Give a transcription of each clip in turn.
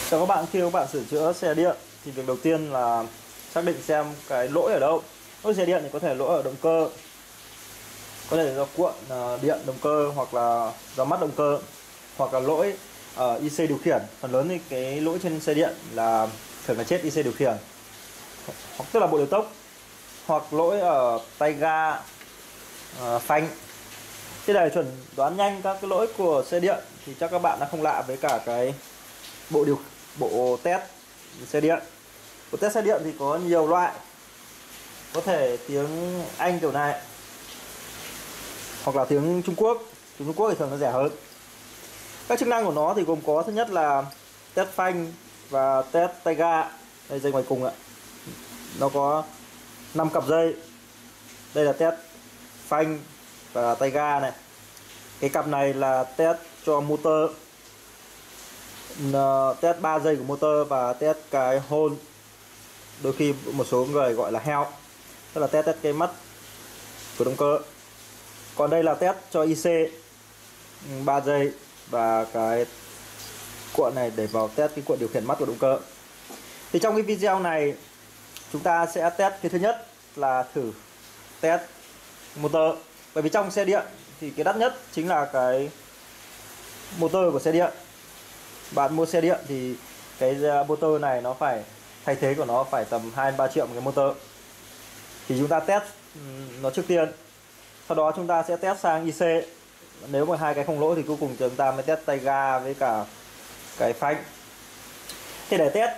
Chào các bạn, khi các bạn sửa chữa xe điện thì việc đầu tiên là xác định xem cái lỗi ở đâu. Lỗi xe điện thì có thể lỗi ở động cơ, có thể do cuộn điện động cơ, hoặc là do mắt động cơ, hoặc là lỗi ở IC điều khiển. Phần lớn thì cái lỗi trên xe điện là thường là chết IC điều khiển, hoặc tức là bộ điều tốc, hoặc lỗi ở tay ga, phanh. Thế để chuẩn đoán nhanh các cái lỗi của xe điện thì chắc các bạn đã không lạ với cả cái bộ test xe điện. Bộ test xe điện thì có nhiều loại, có thể tiếng Anh kiểu này, hoặc là tiếng Trung Quốc. Tiếng Trung Quốc thì thường nó rẻ hơn. Các chức năng của nó thì gồm có: thứ nhất là test phanh và test tay ga. Đây, dây ngoài cùng ạ, nó có 5 cặp dây. Đây là test phanh và tay ga này. Cái cặp này là test cho motor, test 3 dây của motor và test cái hole, đôi khi một số người gọi là heo, tức là test cái mắt của động cơ. Còn đây là test cho IC 3 dây và cái cuộn này để vào test cái cuộn điều khiển mắt của động cơ. Thì trong cái video này chúng ta sẽ test cái thứ nhất là thử test motor. Bởi vì trong xe điện thì cái đắt nhất chính là cái motor của xe điện. Bạn mua xe điện thì cái motor này nó phải thay thế của nó phải tầm 2-3 triệu một cái motor. Thì chúng ta test nó trước tiên. Sau đó chúng ta sẽ test sang IC. Nếu mà hai cái không lỗi thì cuối cùng chúng ta mới test tay ga với cả cái phanh. Thì để test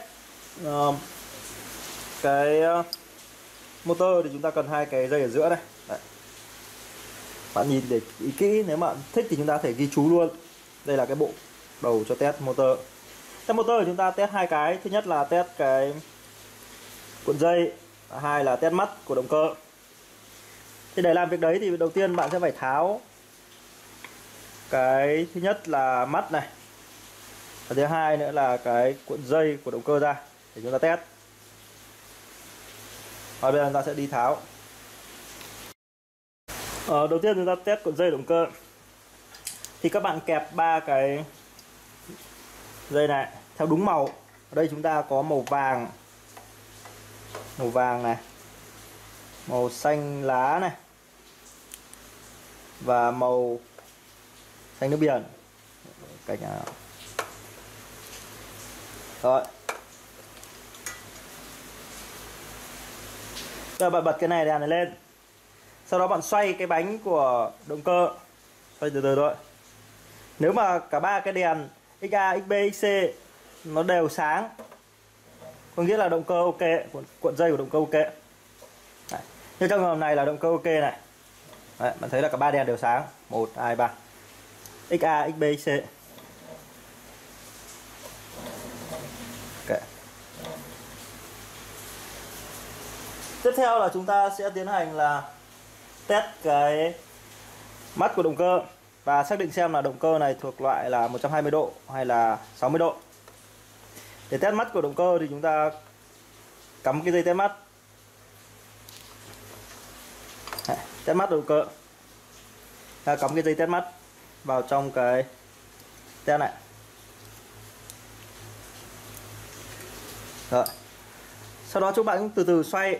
cái motor thì chúng ta cần hai cái dây ở giữa này. Đấy. Bạn nhìn để ý kỹ, nếu bạn thích thì chúng ta có thể ghi chú luôn. Đây là cái bộ đầu cho test motor. Test motor thì chúng ta test hai cái. Thứ nhất là test cái cuộn dây, hai là test mắt của động cơ. Thì để làm việc đấy thì đầu tiên bạn sẽ phải tháo cái thứ nhất là mắt này, và thứ hai nữa là cái cuộn dây của động cơ ra để chúng ta test. Và bây giờ chúng ta sẽ đi tháo. Đầu tiên chúng ta test cuộn dây động cơ. Thì các bạn kẹp ba cái dây này theo đúng màu. Ở đây chúng ta có màu vàng này, màu xanh lá này, và màu xanh nước biển. Cách nào? Rồi. Giờ bạn bật cái đèn này lên. Sau đó bạn xoay cái bánh của động cơ, xoay từ từ thôi. Nếu mà cả ba cái đèn XA, XB, XC nó đều sáng, có nghĩa là động cơ ok, cuộn dây của động cơ ok. Đấy. Như trong trường hợp này là động cơ ok này. Đấy, bạn thấy là cả ba đèn đều sáng, 1, 2, 3, XA, XB, XC. Okay. Tiếp theo là chúng ta sẽ tiến hành là test cái mắt của động cơ và xác định xem là động cơ này thuộc loại là 120 độ hay là 60 độ. Để test mắt của động cơ thì chúng ta cắm cái dây test mắt. Test mắt động cơ. Ta cắm cái dây test mắt vào trong cái test này. Rồi. Sau đó chúng bạn từ từ xoay.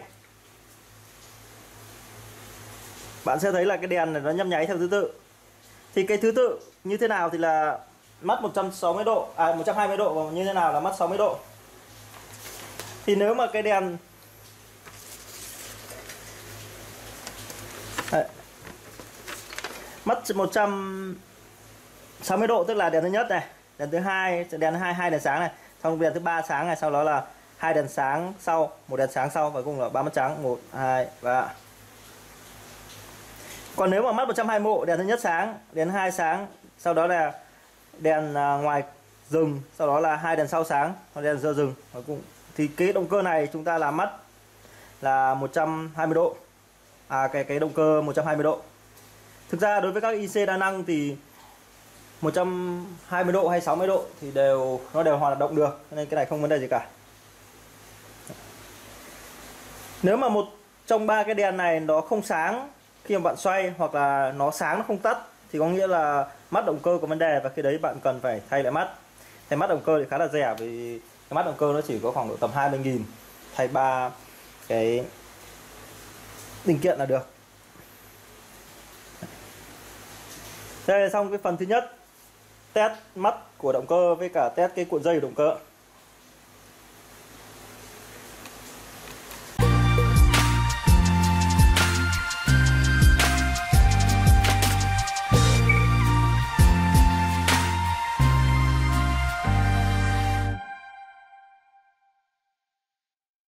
Bạn sẽ thấy là cái đèn này nó nhấp nháy theo thứ tự. Thì cái thứ tự như thế nào thì là mắt 160 độ, 120 độ, và như thế nào là mắt 60 độ. Thì nếu mà cái đèn đấy, mắt 160 độ tức là đèn thứ nhất này, đèn thứ hai, hai đèn sáng này, xong đèn thứ ba sáng này, sau đó là hai đèn sáng sau, một đèn sáng sau, và cùng là ba mắt trắng, 1, 2, 3. Còn nếu mà mắt 120 độ, đèn thứ nhất sáng, đèn thứ hai sáng, sau đó là đèn ngoài dừng, sau đó là hai đèn sau sáng, và đèn giờ dừng. Thì cái động cơ này chúng ta làm mắt là 120 độ. Cái động cơ 120 độ. Thực ra đối với các IC đa năng thì 120 độ hay 60 độ thì nó đều hoạt động được, nên cái này không vấn đề gì cả. Nếu mà một trong ba cái đèn này nó không sáng khi mà bạn xoay, hoặc là nó sáng nó không tắt, thì có nghĩa là mắt động cơ có vấn đề, và khi đấy bạn cần phải thay lại mắt. Thay mắt động cơ thì khá là rẻ, vì cái mắt động cơ nó chỉ có khoảng độ tầm 20.000, thay 3 cái linh kiện là được. Thế là xong cái phần thứ nhất, test mắt của động cơ với cả test cái cuộn dây của động cơ.